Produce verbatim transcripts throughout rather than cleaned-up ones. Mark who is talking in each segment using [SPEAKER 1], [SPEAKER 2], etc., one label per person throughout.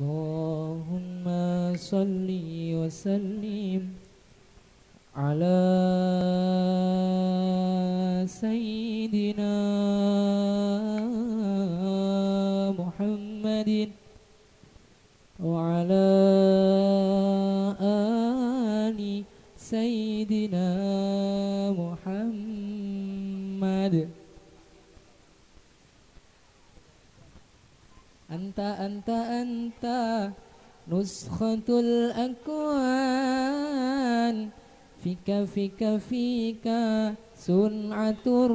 [SPEAKER 1] Allahumma salli wa sallim ala sayyidina Muhammadin wa ala ali sayyidina Muhammad. Anta anta anta nuskhatul akwan, fika fika fika sun'atur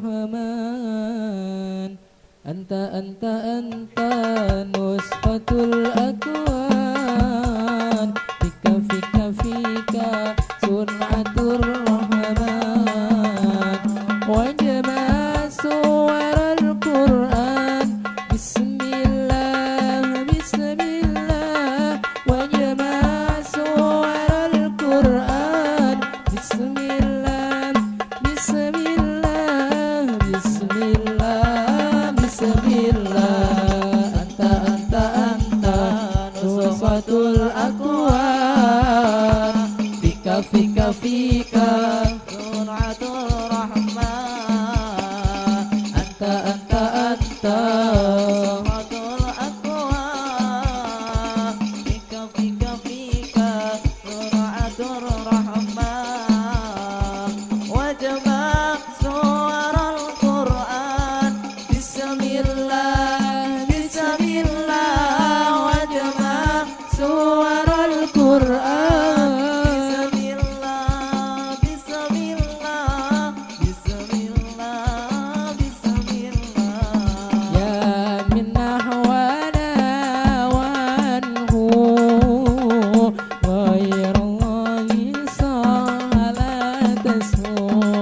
[SPEAKER 1] rahman. Anta anta anta nuskhatul akwan, fika fika fika sun'atur rahman. Wajma suwaral Qur'an, bismillah bismillah. Wajma suwaral Qur'an, bismillah bismillah bismillah bismillah. Anta anta anta nuskhatul akwan, fika fika fika sun'atur rahman. Anta anta anta nuskhatul akwan, fika fika fika sun'atur rahman. Wajma suwaral Qur'an, bismillah bismillah. Wajma suwaral Qur'an, bismillah bismillah bismillah bismillah. Ya min nahwana wanhu ghayrallahi salatasu.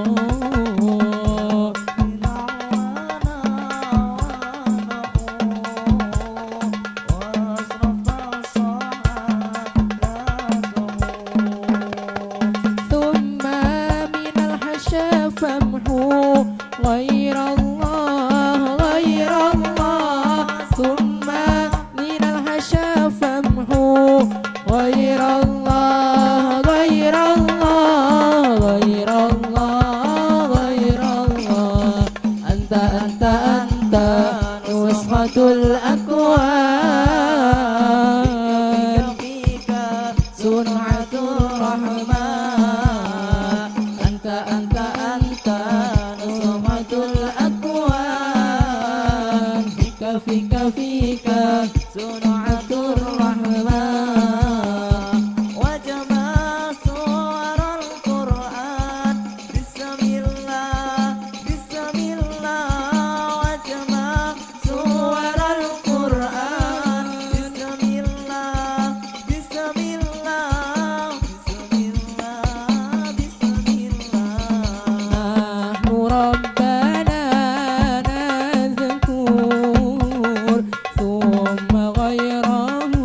[SPEAKER 1] Thumma minal hasya famhu ghairallah ghairallah. Thumma minal hasya famhu ghairallah ghairallah ghairallah ghairallah. Anta anta anta nuskhatul akwan, sun'atur rahman. Anta anta anta nuskhatul akwan, fika fika fika sun'atur rahman. Wajma suwaral Qur'an, bismillah bismillah. Wajma suwaral Qur'an, bismillah bismillah bismillah bismillah. Nahnu rabbana nadhkur, thumma ghayrahu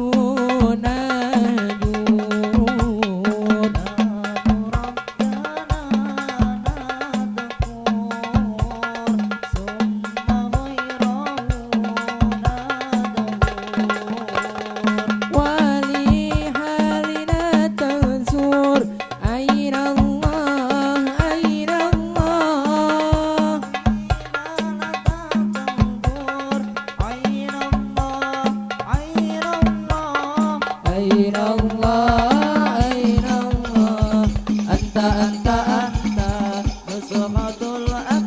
[SPEAKER 1] nahjur. Nahnu rabbana nadhkur, thumma ghayrahu nahjur. Wali halina tanzur, aina Allah aina Allah. Aina Allah aina Allah. Anta anta anta nuskhatul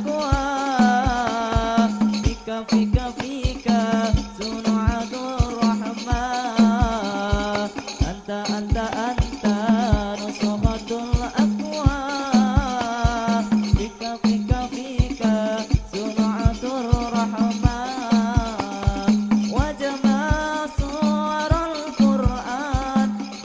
[SPEAKER 1] akwan, fika fika fika sun'atur rahman. Anta anta anta nuskhatul akwan, fika fika fika sun'atur rahman. Wajma suwaral Qur'an,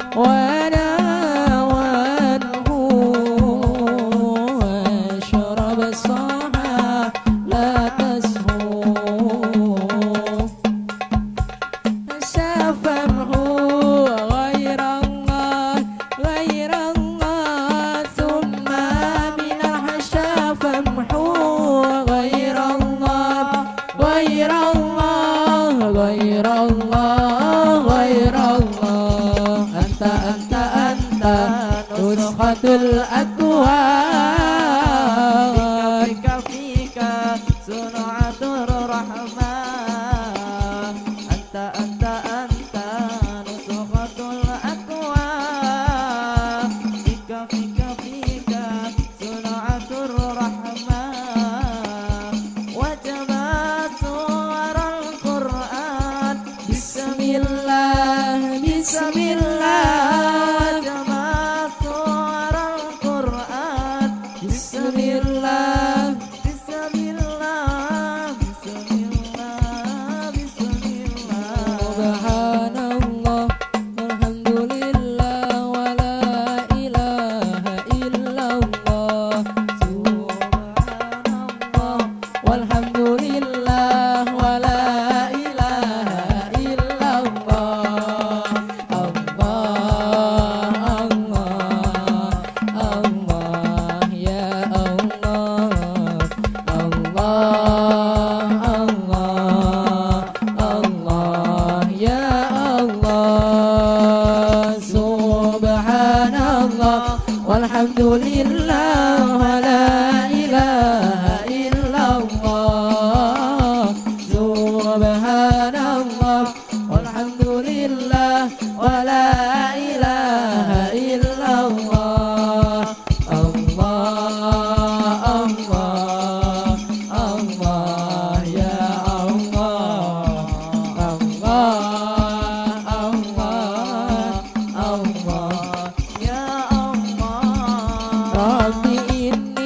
[SPEAKER 2] وناوله واشرب الصحا لا تسهو سفره غير الله غير الله ثم من الحشا فامحو غير الله غير الله غير الله غير الله أنت أنت أنت نسخة الأكوان
[SPEAKER 1] فيك فيك صنعة الرحمن أنت أنت أنت نسخة الأكوان فيك فيك فيك صنعة الرحمن وجمعت سور القرآن
[SPEAKER 2] بسم الله بسم الله
[SPEAKER 1] جمعت سور القرآن
[SPEAKER 2] بسم الله
[SPEAKER 1] بسم الله بسم الله بسم الله
[SPEAKER 2] سبحان الله والحمد لله ولا إله إلا الله سبحان الله والحمد لله ولا إله إلا الله الله الله الله يا الله الله الله الله يا الله سبحان الله والحمد لله ولا إله إلا الله سبحان الله والحمد لله ولا إله إلا الله الله الله الله يا الله الله الله الله
[SPEAKER 1] يا الله
[SPEAKER 2] ربي إن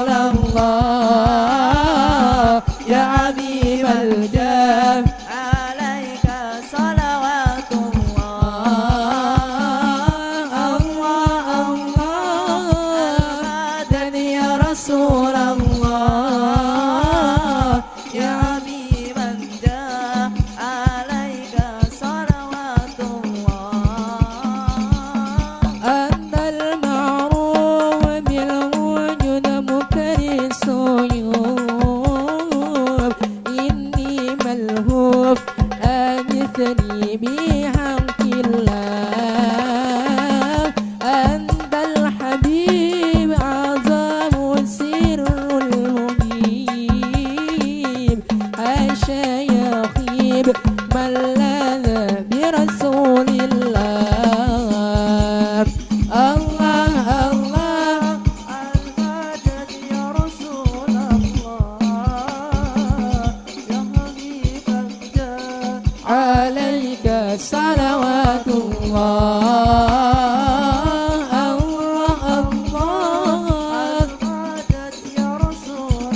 [SPEAKER 2] رسول الله يا عظيم الجاه
[SPEAKER 1] عليك صلوات الله
[SPEAKER 2] الله الله يا رسول الله
[SPEAKER 1] يا حبيبا جاء عليك صلوات الله
[SPEAKER 2] أنت المعروف بالوجود مكري السيوف إني ملهوف أنثني بحق الله أنت الحبيب أعظم سر المجيب عاش يخيب من لاذ برسول الله الله الله
[SPEAKER 1] المدد يا رسول الله يا حبيبا جاء
[SPEAKER 2] عليك صلوات الله الله الله
[SPEAKER 1] المدد يا رسول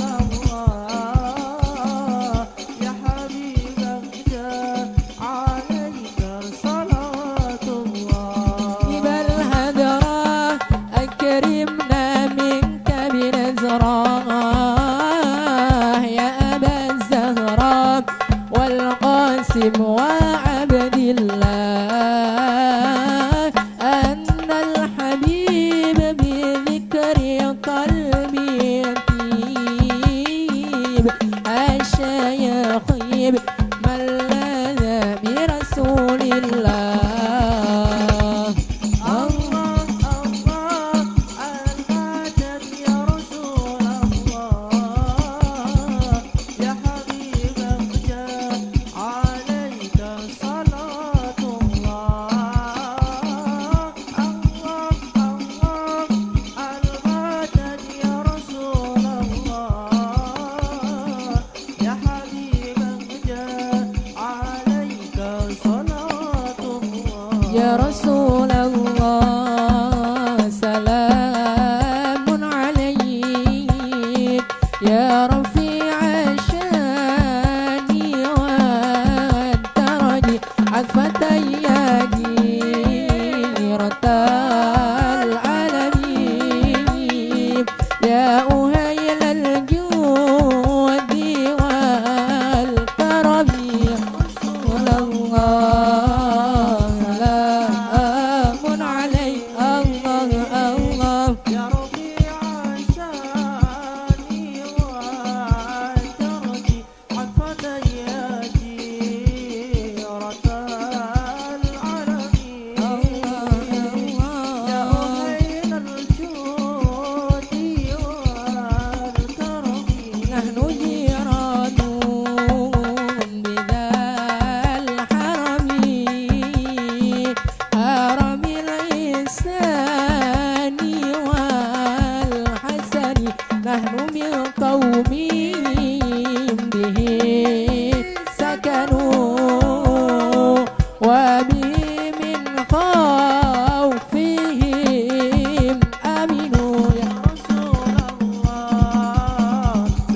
[SPEAKER 1] الله يا حبيبا جاء عليك صلوات الله
[SPEAKER 2] بل هدرا أكرمنا منك بنزراه يا أبا الزهراء والقاسم وعبد الله أن الحبيب بذكر قلبي يطيب عاش يخيب من لاذ برسول الله
[SPEAKER 1] الله الله المدد يا رسول الله يا حبيبا جاء عليك صلاة الله الله الله المدد يا رسول الله يا حبيبا جاء عليك صلاة الله
[SPEAKER 2] يا رسول الله سلام عليك يا رفيع الشان والدرج عطفة يا جيرة العالمين يا أهيل الجود والكرم رسول الله سلام عليك الله الله
[SPEAKER 1] يا ربيع الشان والدرج عطفة يا جيرة العالمين يا أهيل الجود والكرم
[SPEAKER 2] نحن جيران بذا الحرم حرم الإحسان والحسن نحن من قوم به سكنوا وبه من خوفهم أمنوا يا
[SPEAKER 1] رسول الله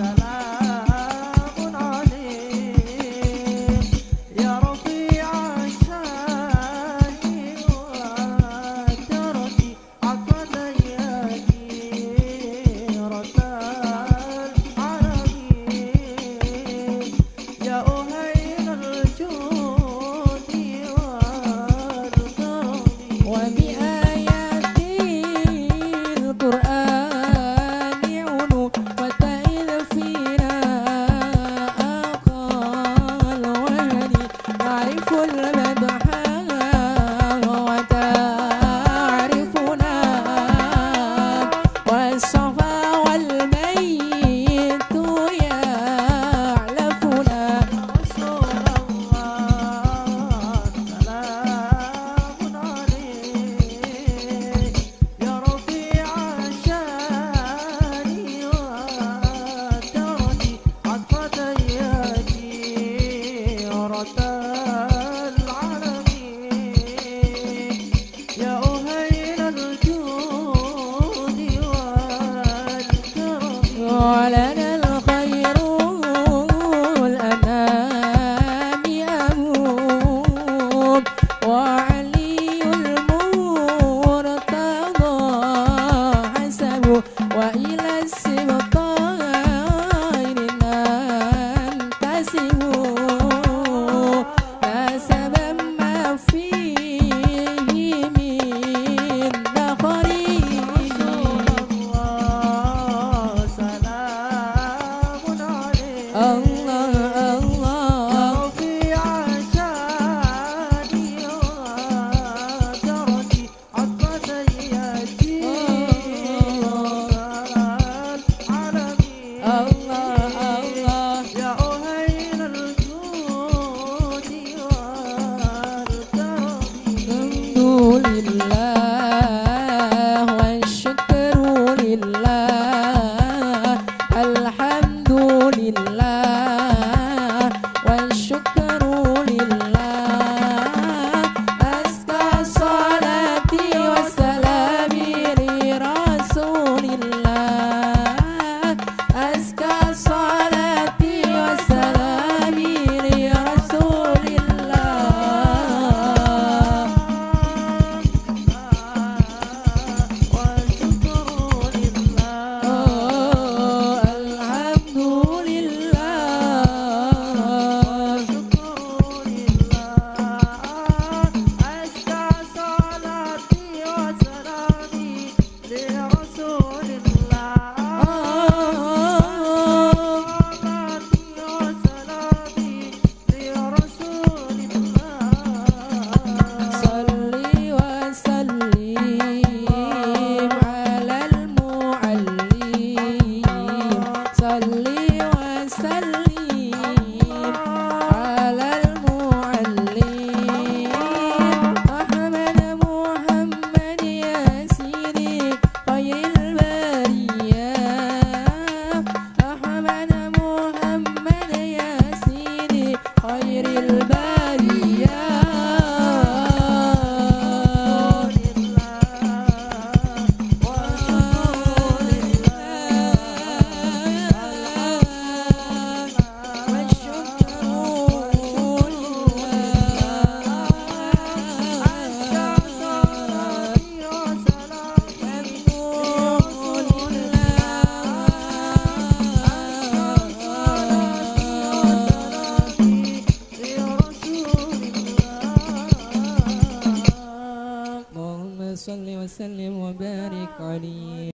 [SPEAKER 1] سلام عليك يا رفيع الشان والدرج عطفة يا جيرة العالمين
[SPEAKER 2] ولنا الخير الأنام أموم وعلي المرتضى حسب وإلى السبطين ننتسب نسبا ما فيه من نخر الله الله
[SPEAKER 1] رفيع شاني ودرجي عطفة يأتي العالمين
[SPEAKER 2] الله الله
[SPEAKER 1] يا أهيل الجود والكرم
[SPEAKER 2] الحمد لله والشكر لله الحمد لله والشكر لله أزكى صلاتي وسلامي لرسول الله أزكى صلاتي وسلامي لرسول الله
[SPEAKER 1] والشكر لله
[SPEAKER 2] الحمد لله
[SPEAKER 1] شكر لله أزكى صلاتي وسلامي لرسول الله صلاتي وسلامي لرسول الله
[SPEAKER 2] صلي وسلم على المعلم صلي وسلم على المعلم أحمد محمد يا سيدي خير البرية أحمد محمد يا سيدي خير البرية اللهم صل وسلم وبارك عليه.